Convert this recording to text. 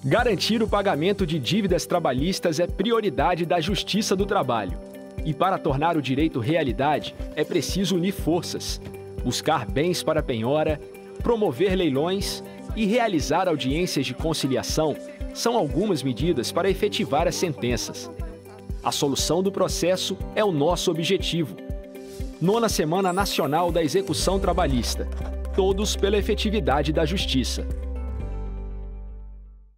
Garantir o pagamento de dívidas trabalhistas é prioridade da Justiça do Trabalho. E para tornar o direito realidade, é preciso unir forças, buscar bens para penhora, promover leilões e realizar audiências de conciliação são algumas medidas para efetivar as sentenças. A solução do processo é o nosso objetivo. 9ª Semana Nacional da Execução Trabalhista. Todos pela efetividade da Justiça.